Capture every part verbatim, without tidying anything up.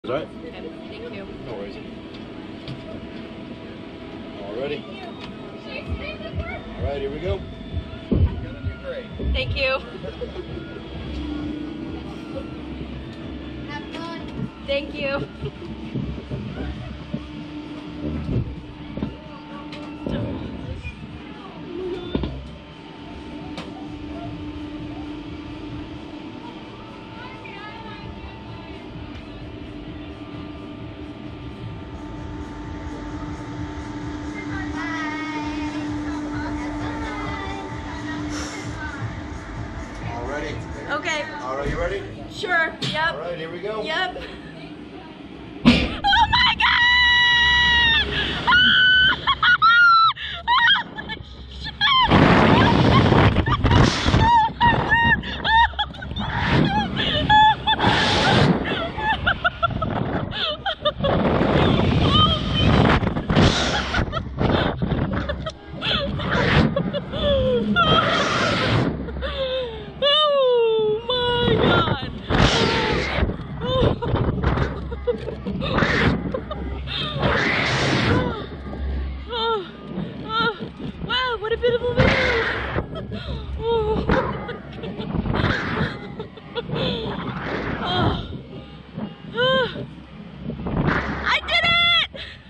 Alright? Okay, thank you. No worries. Alrighty. Alright, here we go. You're gonna do great. Thank you. Have fun. Thank you. Alrighty. Okay. Alright, you ready? Sure. Yep. Alright, here we go. Yep. Oh my God! Wow, what a beautiful view! Oh, oh. Oh. I did it!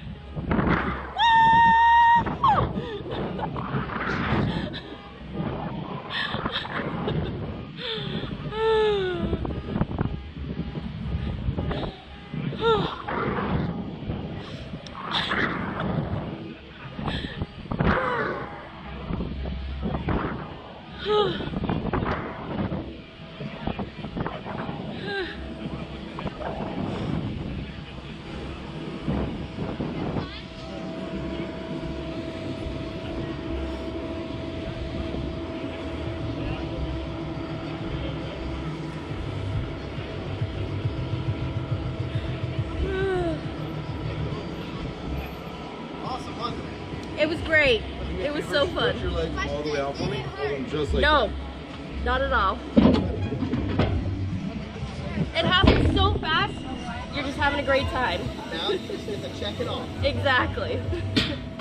Awesome, wasn't it? It was great. It was so fun. Stretch your legs all the way out for me. Hold them just like No, not at all. It happens so fast, you're just having a great time. that. Now you just get to check it off. Exactly.